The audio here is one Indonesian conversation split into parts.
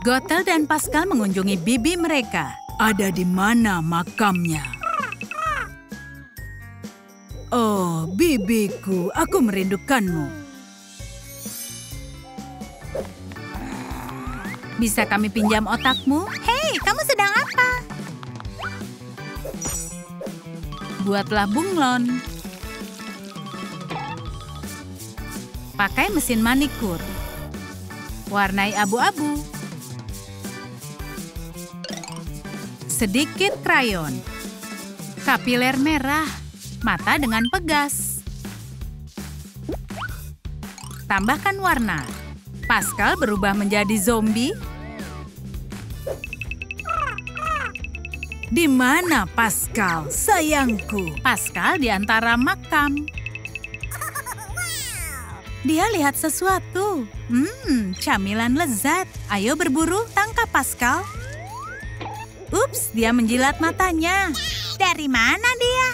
Gothel dan Pascal mengunjungi bibi mereka. Ada di mana makamnya? Oh, bibiku, aku merindukanmu. Bisa kami pinjam otakmu? Hei, kamu sedang apa? Buatlah bunglon. Pakai mesin manikur. Warnai abu-abu. Sedikit krayon. Kapiler merah. Mata dengan pegas. Tambahkan warna. Pascal berubah menjadi zombie. Di mana Pascal, sayangku? Pascal di antara makam. Dia lihat sesuatu. Camilan lezat. Ayo berburu, tangkap Pascal. Ups, dia menjilat matanya. Dari mana dia?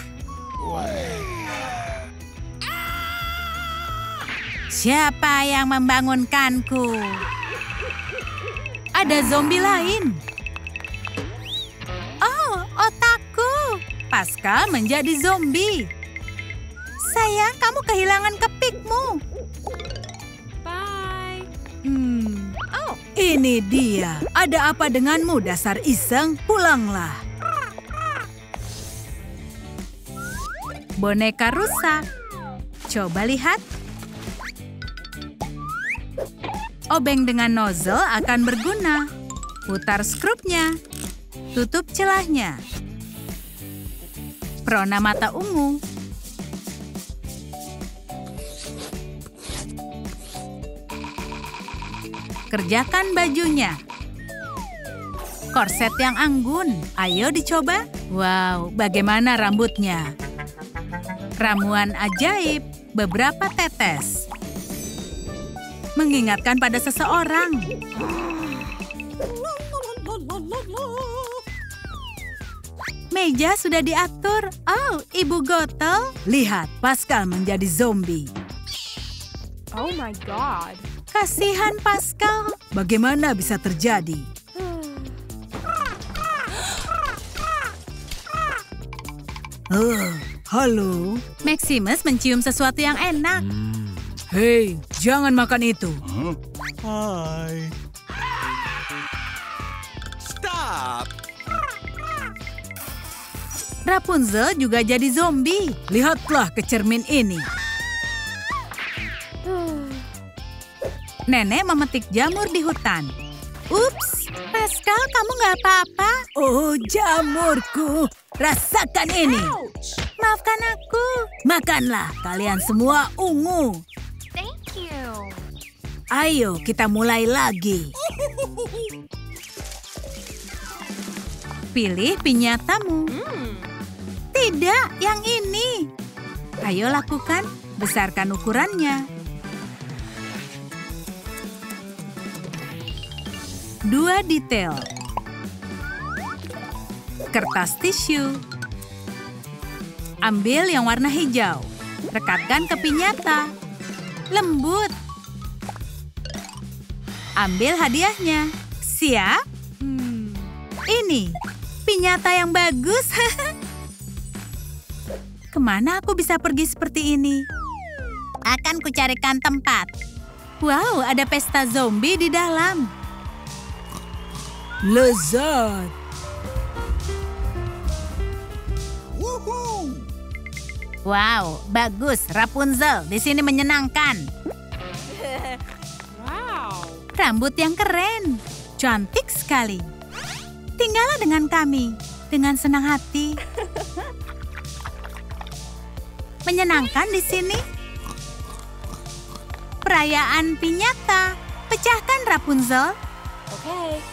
Siapa yang membangunkanku? Ada zombie lain. Oh, otakku. Pascal menjadi zombie. Sayang, kamu kehilangan kepikmu. Bye. Ini dia. Ada apa denganmu, dasar iseng? Pulanglah. Boneka rusak. Coba lihat. Obeng dengan nozzle akan berguna. Putar skrupnya. Tutup celahnya. Perona mata ungu. Kerjakan bajunya. Korset yang anggun. Ayo dicoba. Wow, bagaimana rambutnya? Ramuan ajaib. Beberapa tetes. Mengingatkan pada seseorang. Meja sudah diatur. Oh, Ibu Gothel. Lihat, Pascal menjadi zombie. Oh my God. Kasihan Pascal. Bagaimana bisa terjadi? Halo. Maximus mencium sesuatu yang enak. Hei, jangan makan itu. Hai. Stop. Rapunzel juga jadi zombie. Lihatlah ke cermin ini. Nenek memetik jamur di hutan. Ups, Pascal, kamu nggak apa-apa? Oh, jamurku. Rasakan ini. Maafkan aku. Makanlah, kalian semua ungu. Thank you. Ayo, kita mulai lagi. Pilih pinyatamu. Tidak, yang ini. Ayo lakukan, besarkan ukurannya. 2 detail. Kertas tisu. Ambil yang warna hijau. Rekatkan ke pinyata. Lembut. Ambil hadiahnya. Siap? Ini, pinyata yang bagus. Kemana aku bisa pergi seperti ini? Akan kucarikan tempat. Wow, ada pesta zombie di dalam. Lezat. Wow, bagus, Rapunzel. Di sini menyenangkan. Wow. Rambut yang keren. Cantik sekali. Tinggallah dengan kami. Dengan senang hati. Menyenangkan di sini. Perayaan pinyata. Pecahkan, Rapunzel. Okay.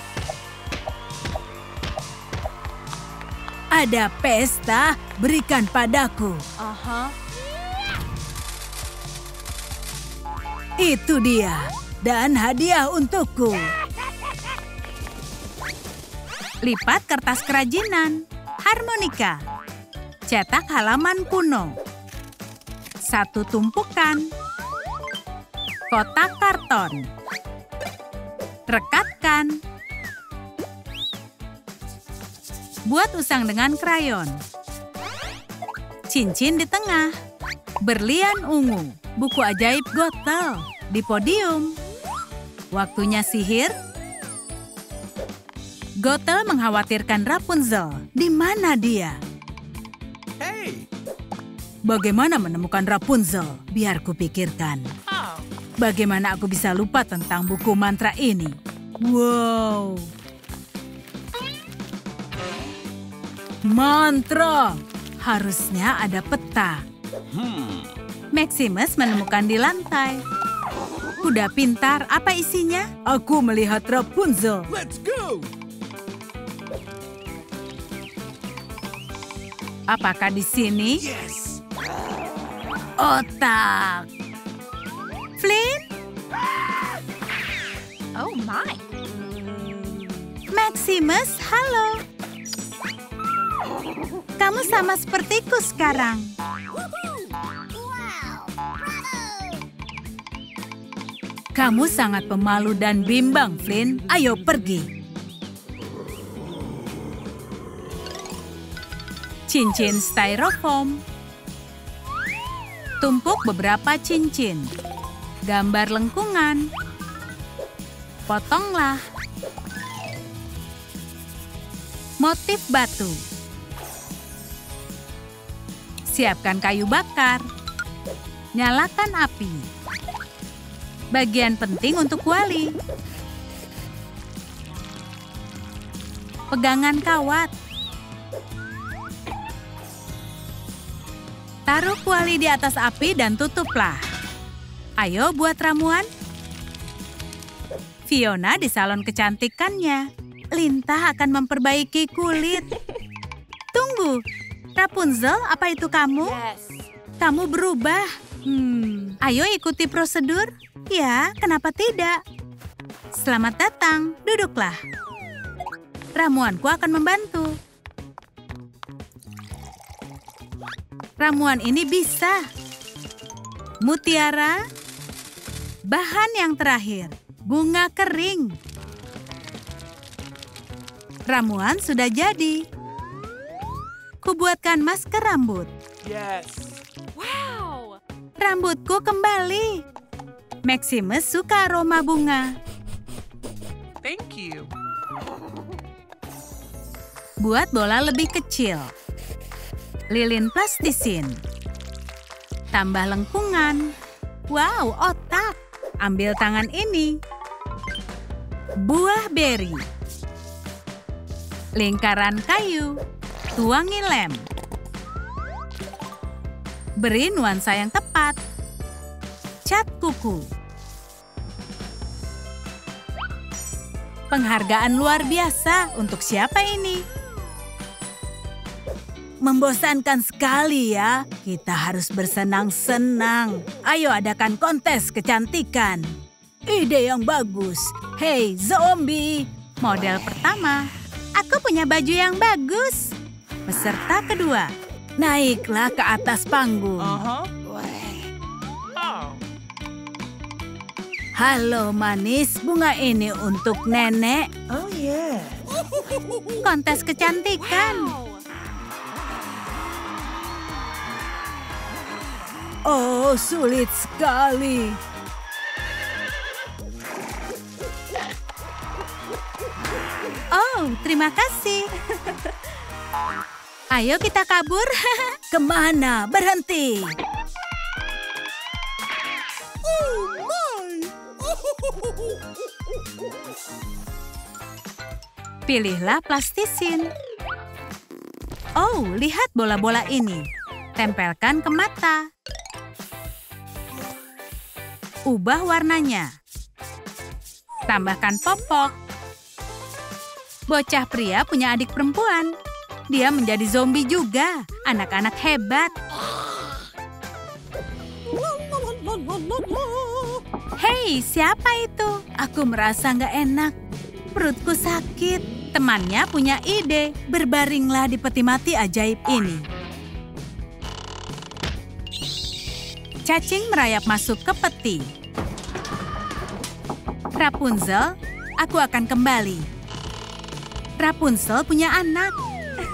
Ada pesta, berikan padaku. Itu dia, dan hadiah untukku. Lipat kertas kerajinan, harmonika, cetak halaman kuno, 1 tumpukan, kotak karton, rekatkan, Buat usang dengan krayon. Cincin di tengah. Berlian ungu. Buku ajaib Gothel di podium. Waktunya sihir. Gothel mengkhawatirkan Rapunzel. Di mana dia? Hey! Bagaimana menemukan Rapunzel? Biar kupikirkan. Bagaimana aku bisa lupa tentang buku mantra ini? Wow! Mantra! Harusnya ada peta. Maximus menemukan di lantai. Kuda pintar, apa isinya? Aku melihat Rapunzel. Let's go! Apakah di sini? Yes! Otak. Flynn? Oh my. Maximus, halo. Kamu sama sepertiku sekarang. Kamu sangat pemalu dan bimbang, Flynn. Ayo pergi. Cincin styrofoam. Tumpuk beberapa cincin. Gambar lengkungan. Potonglah. Motif batu. Siapkan kayu bakar. Nyalakan api. Bagian penting untuk kuali. Pegangan kawat. Taruh kuali di atas api dan tutuplah. Ayo buat ramuan. Fiona di salon kecantikannya. Lintah akan memperbaiki kulit. Tunggu, Rapunzel, apa itu kamu? Yes. Kamu berubah. Ayo ikuti prosedur. Ya, kenapa tidak? Selamat datang, duduklah. Ramuanku akan membantu. Ramuan ini bisa. Mutiara. Bahan yang terakhir, bunga kering. Ramuan sudah jadi. Kubuatkan masker rambut. Yes! Wow. Rambutku kembali. Maximus suka aroma bunga. Thank you. Buat bola lebih kecil. Lilin plastisin. Tambah lengkungan. Wow, otak. Ambil tangan ini. Buah beri. Lingkaran kayu. Tuangi lem. Beri nuansa yang tepat. Cat kuku. Penghargaan luar biasa. Untuk siapa ini? Membosankan sekali ya. Kita harus bersenang-senang. Ayo adakan kontes kecantikan. Ide yang bagus. Hei, zombie. Model pertama. Aku punya baju yang bagus. Peserta kedua. Naiklah ke atas panggung. Oh. Halo manis, bunga ini untuk nenek. Oh, yeah. Kontes kecantikan. Oh, sulit sekali. Oh, terima kasih. Ayo kita kabur. Kemana? Berhenti. Pilihlah plastisin. Oh, lihat bola-bola ini. Tempelkan ke mata. Ubah warnanya. Tambahkan popok. Bocah pria punya adik perempuan. Dia menjadi zombie juga. Anak-anak hebat. Hei, siapa itu? Aku merasa nggak enak. Perutku sakit. Temannya punya ide. Berbaringlah di peti mati ajaib ini. Cacing merayap masuk ke peti. Rapunzel, aku akan kembali. Rapunzel punya anak.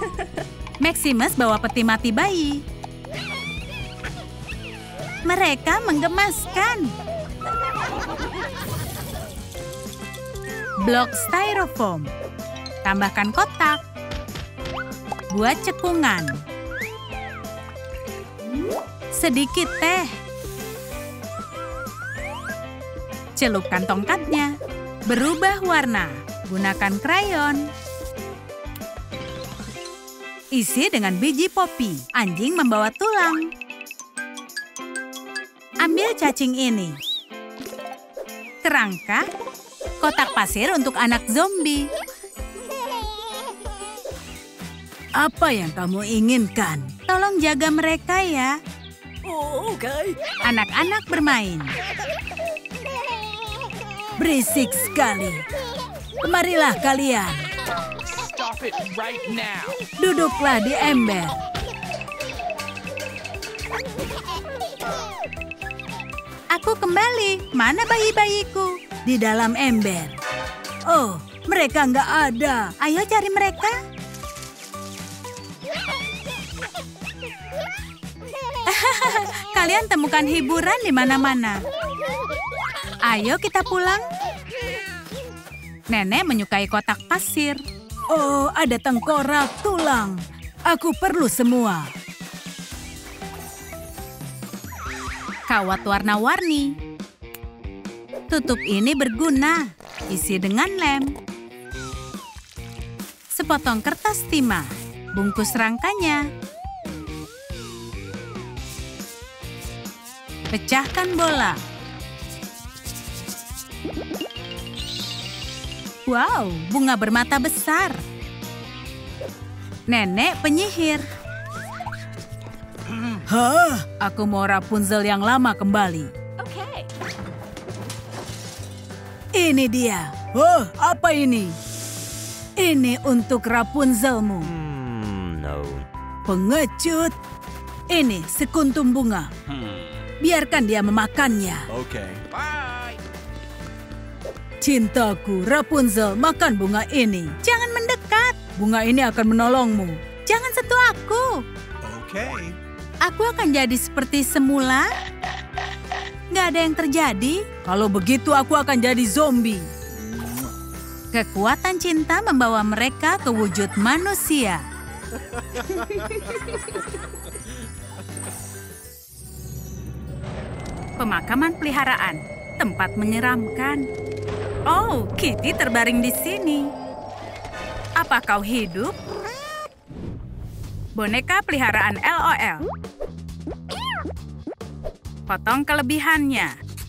Maximus bawa peti mati bayi. Mereka menggemaskan. Blok styrofoam. Tambahkan kotak. Buat cekungan. Sedikit teh. Celupkan tongkatnya. Berubah warna. Gunakan krayon. Isi dengan biji popi. Anjing membawa tulang. Ambil cacing ini. Kerangka. Kotak pasir untuk anak zombie. Apa yang kamu inginkan? Tolong jaga mereka ya. Oh, okay. Anak-anak bermain. Berisik sekali. Kemarilah kalian. Stop it right now. Duduklah di ember. Aku kembali. Mana bayi-bayiku? Di dalam ember. Oh, mereka nggak ada. Ayo cari mereka. Kalian temukan hiburan di mana-mana. Ayo kita pulang. Nenek menyukai kotak pasir. Oh, ada tengkorak, tulang. Aku perlu semua. Kawat warna-warni. Tutup ini berguna. Isi dengan lem. Sepotong kertas timah. Bungkus rangkanya. Pecahkan bola. Wow, bunga bermata besar. Nenek penyihir. Hah, aku mau Rapunzel yang lama kembali. Okay. Ini dia. Oh, apa ini? Ini untuk Rapunzelmu. No. Pengecut. Ini sekuntum bunga. Biarkan dia memakannya. Okay. Bye. Cintaku, Rapunzel, makan bunga ini. Jangan mendekat. Bunga ini akan menolongmu. Jangan sentuh aku. Okay. Aku akan jadi seperti semula. Nggak ada yang terjadi. Kalau begitu aku akan jadi zombie. Kekuatan cinta membawa mereka ke wujud manusia. Pemakaman peliharaan. Tempat menyeramkan. Oh, Kitty terbaring di sini. Apa kau hidup? Boneka peliharaan LOL. Potong kelebihannya.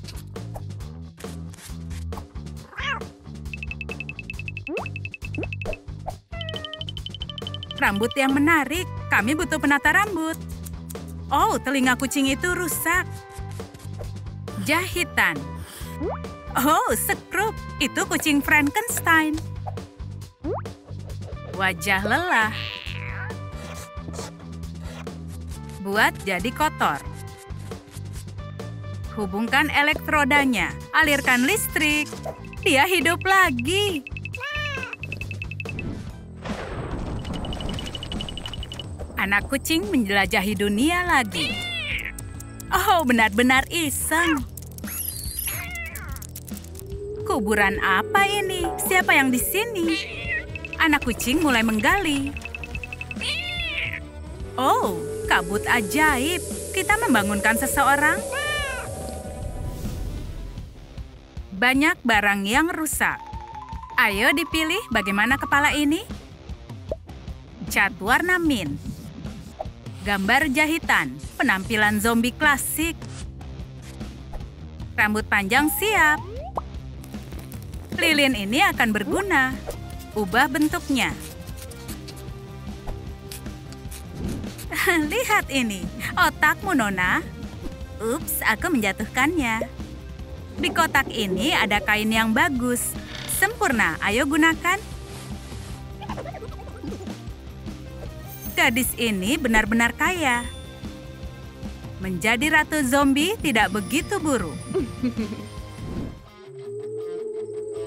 Rambut yang menarik. Kami butuh penata rambut. Oh, telinga kucing itu rusak. Jahitan. Oh, sekrup. Itu kucing Frankenstein. Wajah lelah. Buat jadi kotor. Hubungkan elektrodanya. Alirkan listrik. Dia hidup lagi. Anak kucing menjelajahi dunia lagi. Oh, benar-benar iseng. Kuburan apa ini? Siapa yang di sini? Anak kucing mulai menggali. Oh, kabut ajaib. Kita membangunkan seseorang. Banyak barang yang rusak. Ayo dipilih bagaimana kepala ini. Cat warna mint. Gambar jahitan. Penampilan zombie klasik. Rambut panjang siap. Lilin ini akan berguna. Ubah bentuknya. Lihat ini. Otakmu, Nona. Ups, aku menjatuhkannya. Di kotak ini ada kain yang bagus. Sempurna, ayo gunakan. Gadis ini benar-benar kaya. Menjadi ratu zombie tidak begitu buruk.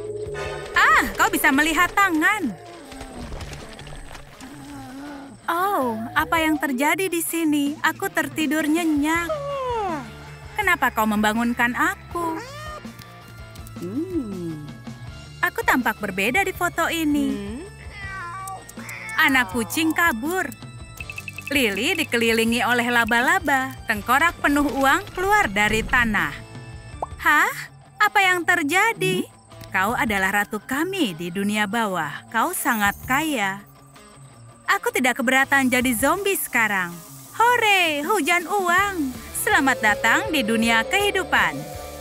Ah, kau bisa melihat tangan. Oh, Oh, apa yang terjadi di sini? Aku tertidur nyenyak. Kenapa kau membangunkan aku? Aku tampak berbeda di foto ini. Anak kucing kabur. Lily dikelilingi oleh laba-laba. Tengkorak penuh uang keluar dari tanah. Hah? Apa yang terjadi? Kau adalah ratu kami di dunia bawah. Kau sangat kaya. Aku tidak keberatan jadi zombie sekarang. Hore, hujan uang. Selamat datang di dunia kehidupan.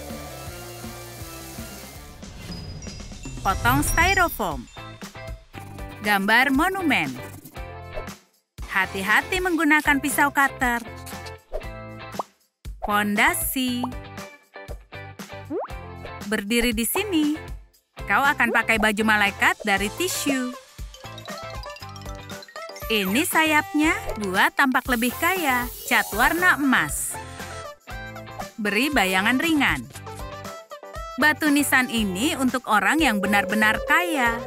Potong styrofoam. Gambar monumen. Hati-hati menggunakan pisau cutter. Pondasi. Berdiri di sini. Kau akan pakai baju malaikat dari tisu. Ini sayapnya, buat tampak lebih kaya. Cat warna emas. Beri bayangan ringan. Batu nisan ini untuk orang yang benar-benar kaya.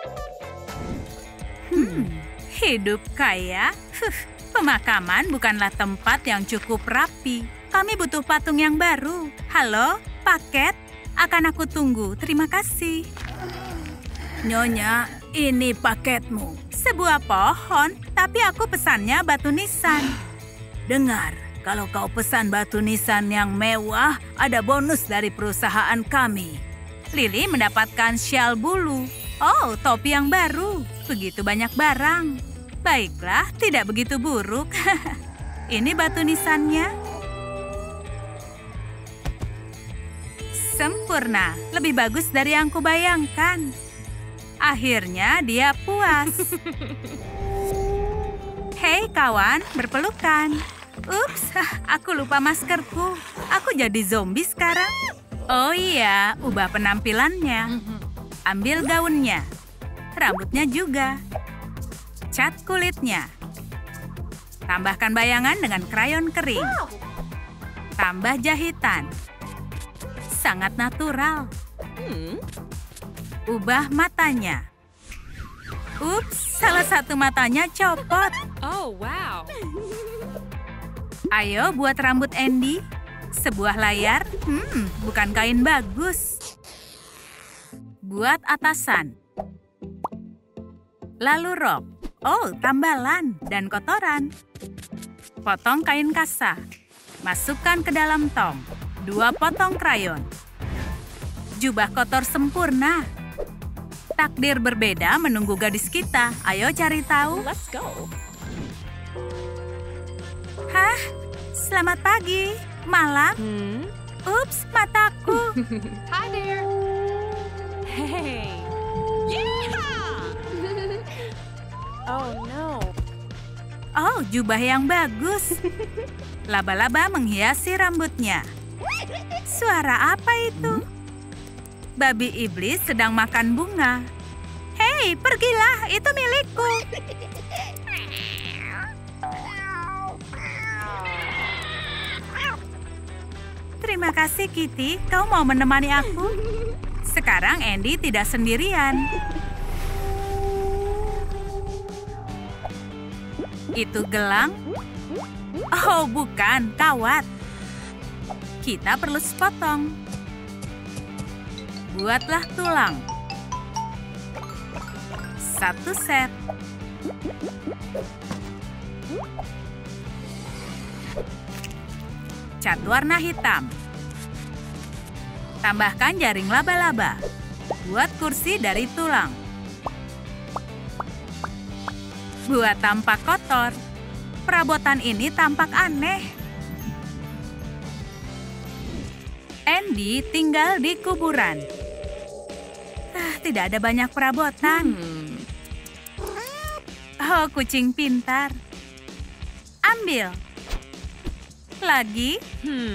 Hidup kaya? Pemakaman bukanlah tempat yang cukup rapi. Kami butuh patung yang baru. Halo, paket? Akan aku tunggu, terima kasih. Nyonya, ini paketmu. Sebuah pohon, tapi aku pesannya batu nisan. Dengar, kalau kau pesan batu nisan yang mewah, ada bonus dari perusahaan kami. Lily mendapatkan syal bulu. Oh, topi yang baru. Begitu banyak barang. Baiklah, tidak begitu buruk. Ini batu nisannya. Sempurna, lebih bagus dari yang kubayangkan. Akhirnya dia puas. Hei kawan, berpelukan. Ups, aku lupa maskerku. Aku jadi zombie sekarang. Oh iya, ubah penampilannya. Ambil gaunnya. Rambutnya juga. Cat kulitnya. Tambahkan bayangan dengan krayon kering. Tambah jahitan. Sangat natural. Ubah matanya. Ups, salah satu matanya copot. Oh, wow. Ayo buat rambut Andy. Sebuah layar, bukan kain bagus. Buat atasan. Lalu rok. Oh, tambalan dan kotoran. Potong kain kasa. Masukkan ke dalam tong. 2 potong krayon. Jubah kotor sempurna. Takdir berbeda menunggu gadis kita. Ayo cari tahu. Let's go. Hah? Selamat pagi. Malam? Ups, mataku. Hi there. Hey. Yeah! Oh, no. Oh, jubah yang bagus. Laba-laba menghiasi rambutnya. Suara apa itu? Babi iblis sedang makan bunga. Hei, pergilah, itu milikku. Terima kasih, Kitty. Kau mau menemani aku? Sekarang Andy tidak sendirian. Itu gelang? Oh, bukan, kawat. Kita perlu sepotong. Buatlah tulang. 1 set. Cat warna hitam. Tambahkan jaring laba-laba. Buat kursi dari tulang. Buat tampak kotor. Perabotan ini tampak aneh. Andy tinggal di kuburan. Tidak ada banyak perabotan. Oh, kucing pintar. Ambil. Lagi.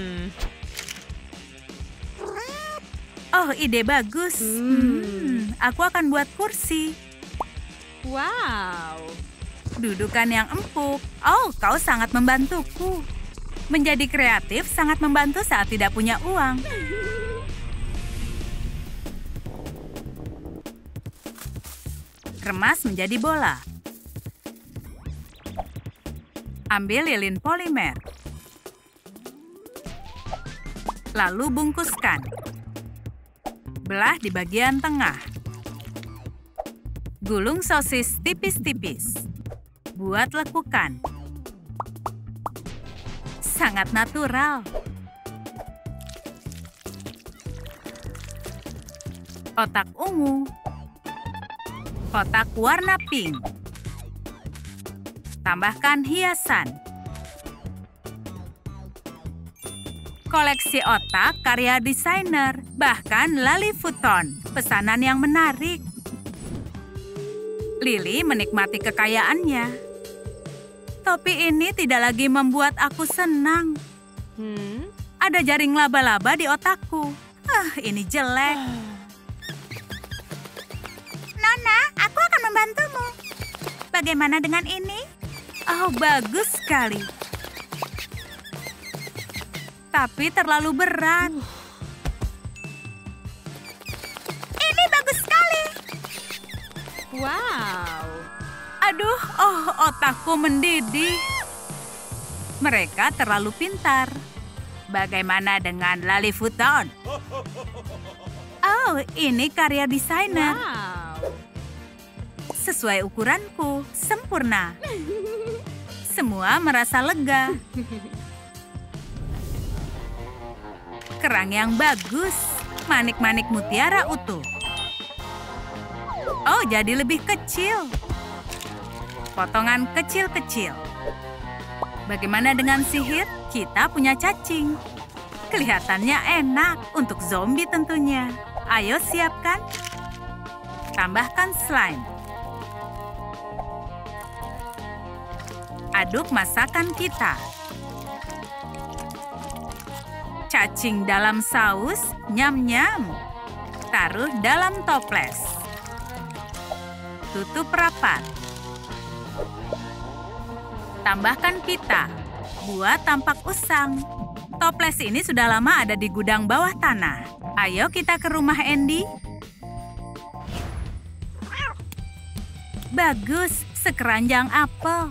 Oh, ide bagus. Aku akan buat kursi. Wow. Dudukan yang empuk. Oh, kau sangat membantuku. Menjadi kreatif sangat membantu saat tidak punya uang. Kemas menjadi bola. Ambil lilin polimer. Lalu bungkuskan. Belah di bagian tengah. Gulung sosis tipis-tipis. Buat lekukan. Sangat natural. Otak ungu. Otak warna pink. Tambahkan hiasan. Koleksi otak karya desainer, bahkan Lali Futon, pesanan yang menarik. Lily menikmati kekayaannya. Topi ini tidak lagi membuat aku senang. Ada jaring laba-laba di otakku. Ini jelek. Nona, aku akan membantumu. Bagaimana dengan ini? Oh, bagus sekali. Tapi terlalu berat. Ini bagus sekali. Wow. Aduh, otakku mendidih. Mereka terlalu pintar. Bagaimana dengan Lali Futon? Oh, ini karya desainer. Wow. Sesuai ukuranku, sempurna. Semua merasa lega. Kerang yang bagus, manik-manik mutiara utuh. Oh, jadi lebih kecil. Potongan kecil-kecil. Bagaimana dengan sihir? Kita punya cacing. Kelihatannya enak untuk zombie tentunya. Ayo siapkan. Tambahkan slime. Aduk masakan kita. Cacing dalam saus, nyam-nyam. Taruh dalam toples. Tutup rapat. Tambahkan pita. Buat tampak usang. Toples ini sudah lama ada di gudang bawah tanah. Ayo kita ke rumah Andy. Bagus, sekeranjang apel.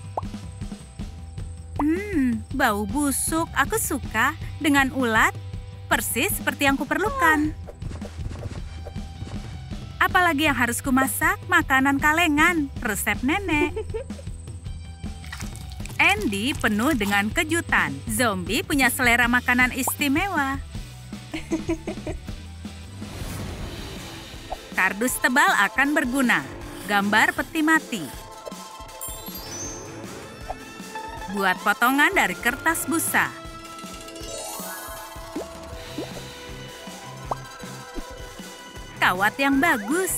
Bau busuk, aku suka. Dengan ulat, persis seperti yang kuperlukan. Apalagi yang harus kumasak? Makanan kalengan, resep nenek. Andy penuh dengan kejutan. Zombie punya selera makanan istimewa. Kardus tebal akan berguna. Gambar peti mati. Buat potongan dari kertas busa. Kawat yang bagus.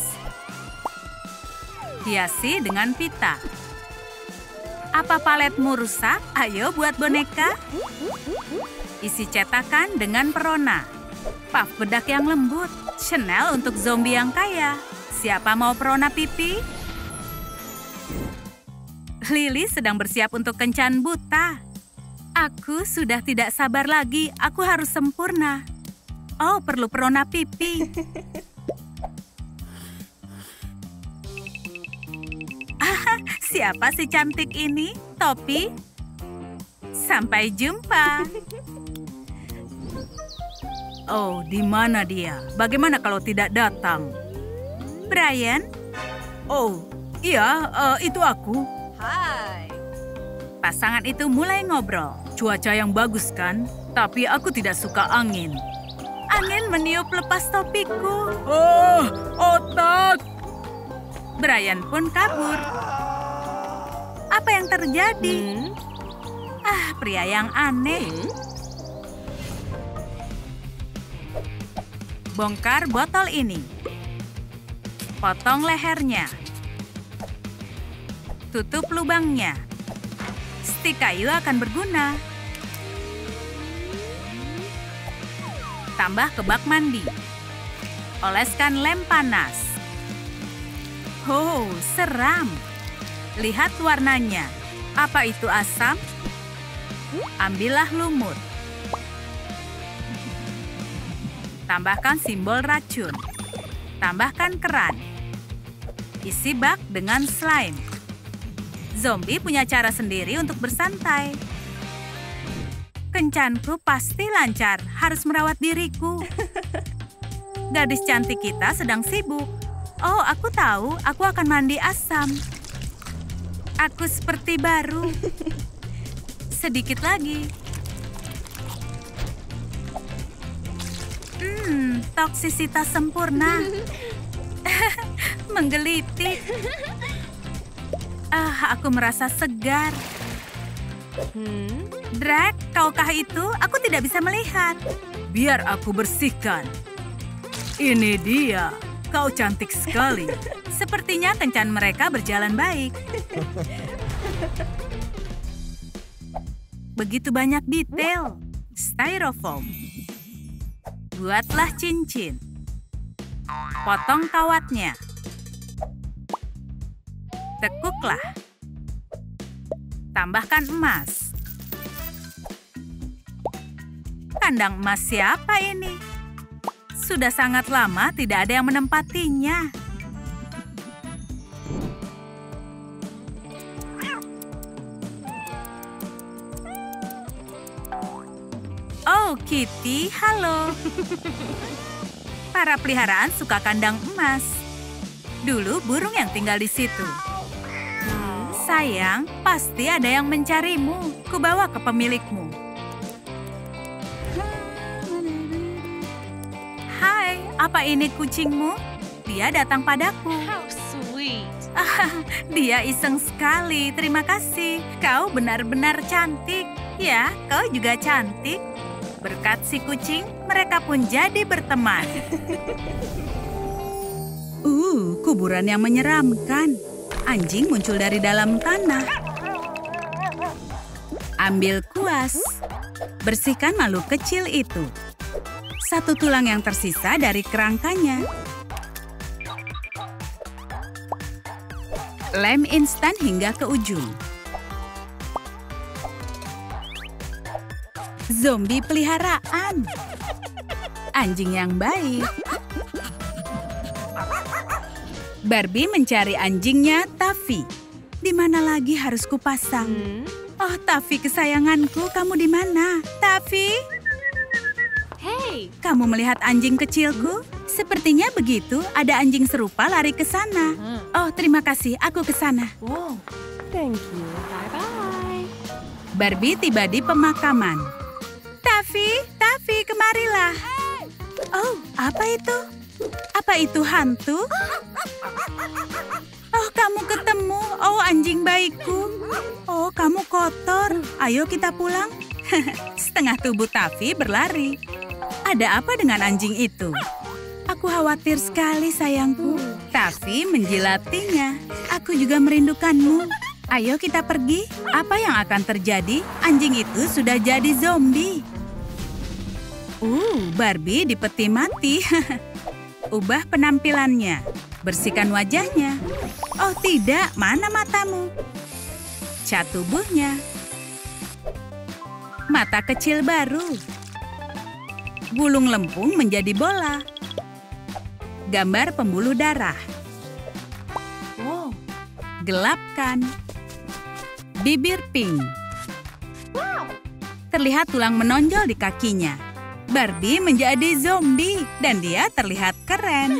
Hiasi dengan pita. Apa paletmu rusak? Ayo buat boneka. Isi cetakan dengan perona. Puff bedak yang lembut. Chanel untuk zombie yang kaya. Siapa mau perona pipi? Lily sedang bersiap untuk kencan buta. Aku sudah tidak sabar lagi. Aku harus sempurna. Oh, perlu perona pipi. Siapa si cantik ini? Topi? Sampai jumpa. Oh, di mana dia? Bagaimana kalau tidak datang? Brian? Oh, iya, itu aku. Hi. Pasangan itu mulai ngobrol. Cuaca yang bagus kan? Tapi aku tidak suka angin. Angin meniup lepas topiku. Oh, otak! Brian pun kabur. Apa yang terjadi? Pria yang aneh. Bongkar botol ini. Potong lehernya. Tutup lubangnya. Stik kayu akan berguna. Tambah ke bak mandi. Oleskan lem panas. Oh, seram. Lihat warnanya. Apa itu asam? Ambillah lumut. Tambahkan simbol racun. Tambahkan keran. Isi bak dengan slime. Zombie punya cara sendiri untuk bersantai. Kencanku pasti lancar, harus merawat diriku. Gadis cantik kita sedang sibuk. Oh, aku tahu, aku akan mandi asam. Aku seperti baru. Sedikit lagi. Toksisitas sempurna. Menggelitik. Aku merasa segar. Drake, kaukah itu? Aku tidak bisa melihat. Biar aku bersihkan. Ini dia. Kau cantik sekali. Sepertinya kencan mereka berjalan baik. Begitu banyak detail. Styrofoam. Buatlah cincin. Potong kawatnya. Tekuklah. Tambahkan emas. Kandang emas siapa ini? Sudah sangat lama tidak ada yang menempatinya. Oh, Kitty, halo. Para peliharaan suka kandang emas. Dulu burung yang tinggal di situ. Sayang, pasti ada yang mencarimu. Kubawa ke pemilikmu. Hai, apa ini kucingmu? Dia datang padaku. How sweet. Dia iseng sekali. Terima kasih. Kau benar-benar cantik. Ya, kau juga cantik. Berkat si kucing, mereka pun jadi berteman. Kuburan yang menyeramkan. Anjing muncul dari dalam tanah. Ambil kuas. Bersihkan makhluk kecil itu. Satu tulang yang tersisa dari kerangkanya. Lem instan hingga ke ujung. Zombie peliharaan. Anjing yang baik. Barbie mencari anjingnya, Taffy. Di mana lagi harus kupasang? Oh, Taffy kesayanganku, kamu di mana? Taffy? Hey. Kamu melihat anjing kecilku? Sepertinya begitu, ada anjing serupa lari ke sana. Oh, terima kasih, aku ke sana. Whoa. Thank you. Bye-bye. Barbie tiba di pemakaman. Taffy, kemarilah. Oh, apa itu? Apa itu hantu? Oh, kamu ketemu. Oh, anjing baikku. Oh, kamu kotor. Ayo kita pulang. Setengah tubuh Taffy berlari. Ada apa dengan anjing itu? Aku khawatir sekali, sayangku. Taffy menjilatinya. Aku juga merindukanmu. Ayo kita pergi. Apa yang akan terjadi? Anjing itu sudah jadi zombie. Barbie di peti mati. Ubah penampilannya. Bersihkan wajahnya. Oh tidak, mana matamu? Cat tubuhnya. Mata kecil baru. Gulung lempung menjadi bola. Gambar pembuluh darah. Whoa. Gelapkan. Bibir pink. Terlihat tulang menonjol di kakinya. Barbie menjadi zombie dan dia terlihat keren.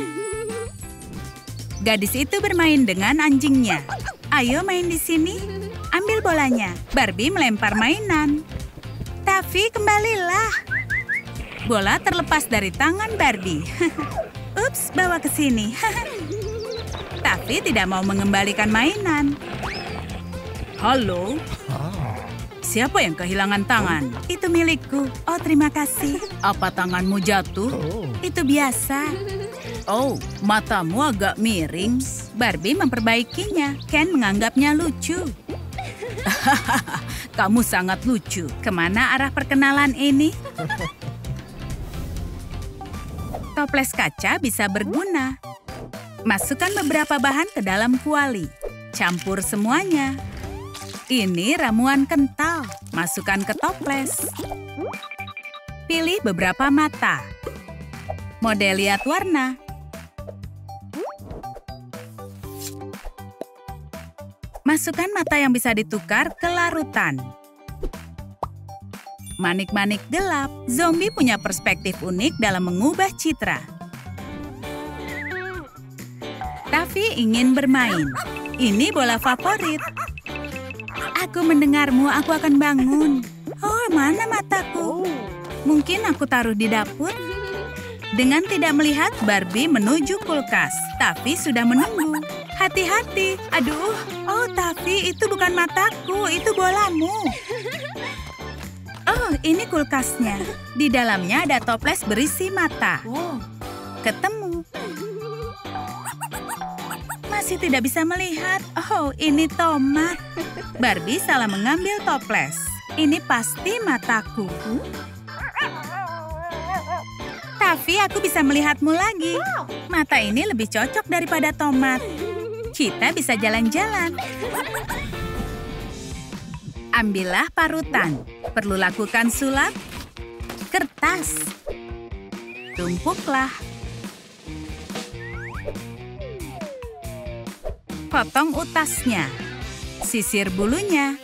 Gadis itu bermain dengan anjingnya. Ayo main di sini. Ambil bolanya. Barbie melempar mainan. Taffy, kembalilah. Bola terlepas dari tangan Barbie. Ups, bawa ke sini. Taffy tidak mau mengembalikan mainan. Halo? Siapa yang kehilangan tangan? Itu milikku. Oh, terima kasih. Apa tanganmu jatuh? Itu biasa. Oh, matamu agak miring. Barbie memperbaikinya. Ken menganggapnya lucu. Kamu sangat lucu. Kemana arah perkenalan ini? Toples kaca bisa berguna. Masukkan beberapa bahan ke dalam kuali. Campur semuanya. Ini ramuan kental. Masukkan ke toples. Pilih beberapa mata. Model lihat warna. Masukkan mata yang bisa ditukar ke larutan. Manik-manik gelap, zombie punya perspektif unik dalam mengubah citra. Taffy ingin bermain. Ini bola favorit. Aku mendengarmu, aku akan bangun. Oh, mana mataku? Mungkin aku taruh di dapur? Dengan tidak melihat, Barbie menuju kulkas. Taffy sudah menunggu. Hati-hati. Aduh, oh Taffy, itu bukan mataku, itu bolamu. Oh, ini kulkasnya. Di dalamnya ada toples berisi mata. Ketemu. Masih tidak bisa melihat. Oh, ini tomat. Barbie salah mengambil toples. Ini pasti mataku. Taffy, aku bisa melihatmu lagi. Mata ini lebih cocok daripada tomat. Kita bisa jalan-jalan. Ambillah parutan. Perlu lakukan sulap. Kertas. Tumpuklah. Potong utasnya. Sisir bulunya.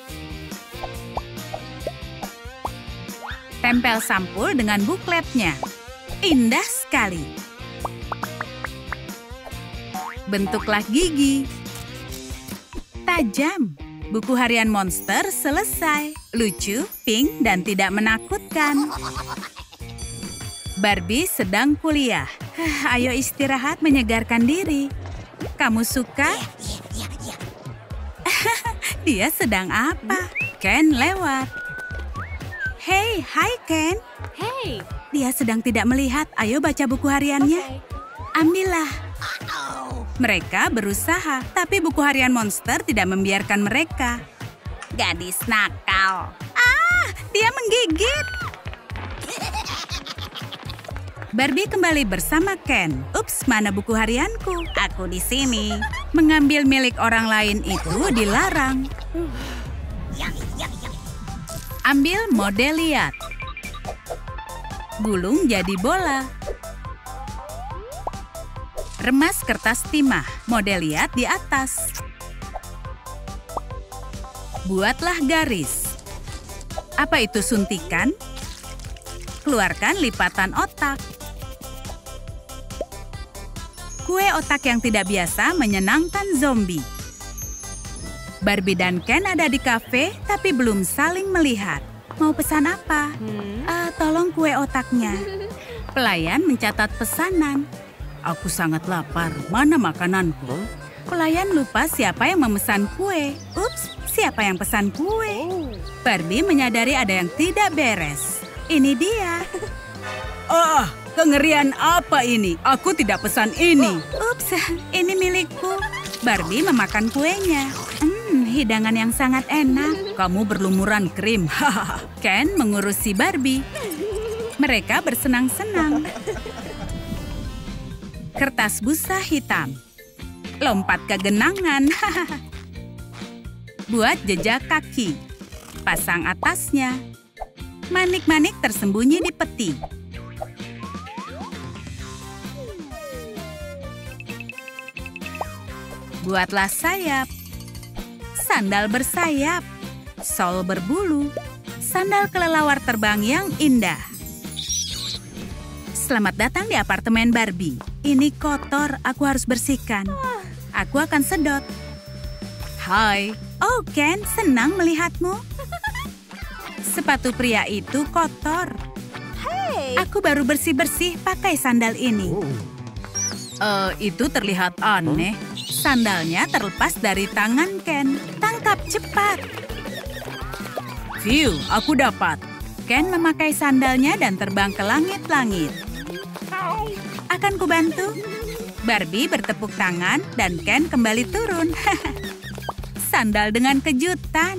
Tempel sampul dengan bukletnya. Indah sekali. Bentuklah gigi. Tajam. Buku harian monster selesai. Lucu, pink, dan tidak menakutkan. Barbie sedang kuliah. Ayo istirahat menyegarkan diri. Kamu suka? Dia sedang apa? Ken lewat. Hey, hai Ken. Hey. Dia sedang tidak melihat. Ayo baca buku hariannya. Ambillah. Mereka berusaha, tapi buku harian monster tidak membiarkan mereka. Gadis nakal. Ah, dia menggigit. Barbie kembali bersama Ken. Ups, mana buku harianku? Aku di sini. Mengambil milik orang lain itu dilarang. Ambil model lihat. Gulung jadi bola. Remas kertas timah, model lihat di atas. Buatlah garis. Apa itu suntikan? Keluarkan lipatan otak. Kue otak yang tidak biasa menyenangkan zombie. Barbie dan Ken ada di kafe, tapi belum saling melihat. Mau pesan apa? Tolong kue otaknya. Pelayan mencatat pesanan. Aku sangat lapar. Mana makananku? Pelayan lupa siapa yang memesan kue. Ups, siapa yang pesan kue? Barbie menyadari ada yang tidak beres. Ini dia. Ah, kengerian apa ini? Aku tidak pesan ini. Ups, ini milikku. Barbie memakan kuenya. Hidangan yang sangat enak. Kamu berlumuran krim. Ken mengurusi Barbie. Mereka bersenang-senang. Kertas busa hitam. Lompat ke genangan. Buat jejak kaki. Pasang atasnya. Manik-manik tersembunyi di peti. Buatlah sayap. Sandal bersayap. Sol berbulu. Sandal kelelawar terbang yang indah. Selamat datang di apartemen Barbie. Ini kotor, aku harus bersihkan. Aku akan sedot. Hai. Oh, Ken, senang melihatmu. Sepatu pria itu kotor. Aku baru bersih-bersih pakai sandal ini. Itu terlihat aneh. Sandalnya terlepas dari tangan Ken. Tangkap cepat. Phew, aku dapat. Ken memakai sandalnya dan terbang ke langit-langit. Akan kubantu? Barbie bertepuk tangan dan Ken kembali turun. Sandal dengan kejutan.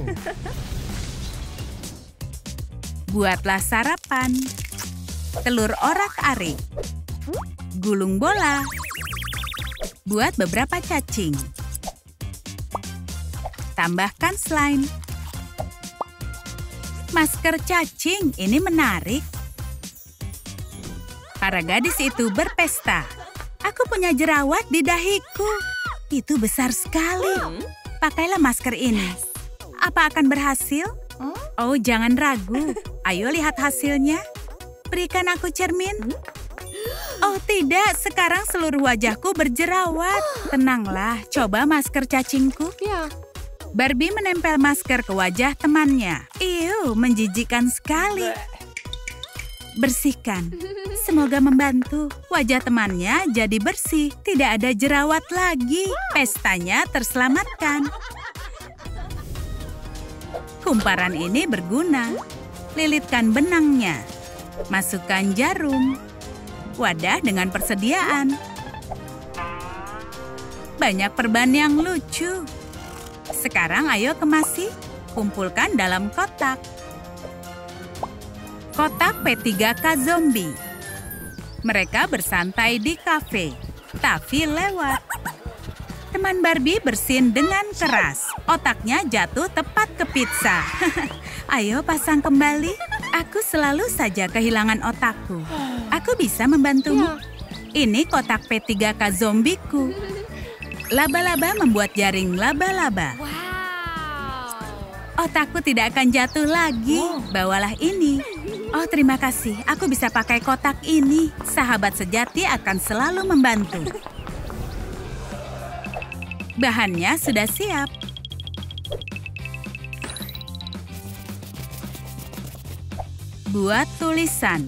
Buatlah sarapan. Telur orak-arik. Gulung bola. Buat beberapa cacing. Tambahkan slime. Masker cacing, ini menarik. Para gadis itu berpesta. Aku punya jerawat di dahiku. Itu besar sekali. Pakailah masker ini. Apa akan berhasil? Oh, jangan ragu. Ayo lihat hasilnya. Berikan aku cermin. Oh tidak, sekarang seluruh wajahku berjerawat. Tenanglah, coba masker cacingku. Yeah. Barbie menempel masker ke wajah temannya. Iu, menjijikkan sekali. Bersihkan. Semoga membantu. Wajah temannya jadi bersih. Tidak ada jerawat lagi. Pestanya terselamatkan. Kumparan ini berguna. Lilitkan benangnya. Masukkan jarum. Wadah dengan persediaan. Banyak perban yang lucu. Sekarang ayo kemasi. Kumpulkan dalam kotak. Kotak P3K Zombie. Mereka bersantai di kafe. Taffy lewat. Teman Barbie bersin dengan keras. Otaknya jatuh tepat ke pizza. Ayo pasang kembali. Aku selalu saja kehilangan otakku. Aku bisa membantumu. Ini kotak P3K zombiku. Laba-laba membuat jaring laba-laba. Wow. Otakku tidak akan jatuh lagi. Bawalah ini. Oh, terima kasih. Aku bisa pakai kotak ini. Sahabat sejati akan selalu membantu. Bahannya sudah siap. Buat tulisan.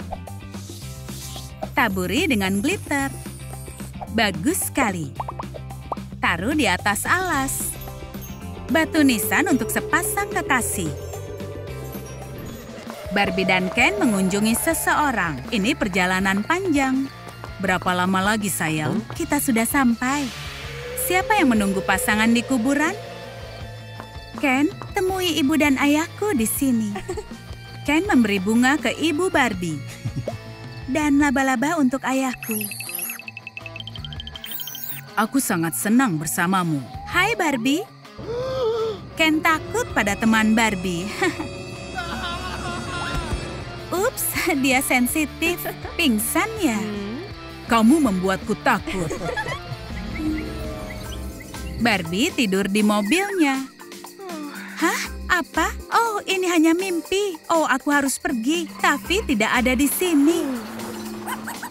Taburi dengan glitter. Bagus sekali. Taruh di atas alas. Batu nisan untuk sepasang kekasih. Barbie dan Ken mengunjungi seseorang. Ini perjalanan panjang. Berapa lama lagi, sayang? Kita sudah sampai. Siapa yang menunggu pasangan di kuburan? Ken, temui ibu dan ayahku di sini. Ken memberi bunga ke ibu Barbie. Dan laba-laba untuk ayahku. Aku sangat senang bersamamu. Hai Barbie. Ken takut pada teman Barbie. Ups, dia sensitif. Pingsan ya? Kamu membuatku takut. Barbie tidur di mobilnya. Hah? Apa? Oh, ini hanya mimpi. Oh, aku harus pergi. Tapi tidak ada di sini.